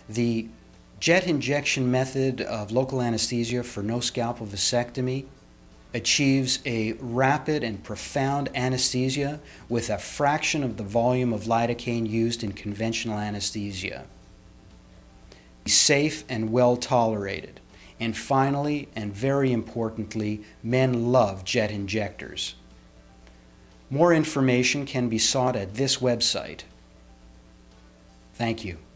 The jet injection method of local anesthesia for no scalpel vasectomy achieves a rapid and profound anesthesia with a fraction of the volume of lidocaine used in conventional anesthesia. Safe and well tolerated. And finally, and very importantly, men love jet injectors. More information can be sought at this website. Thank you.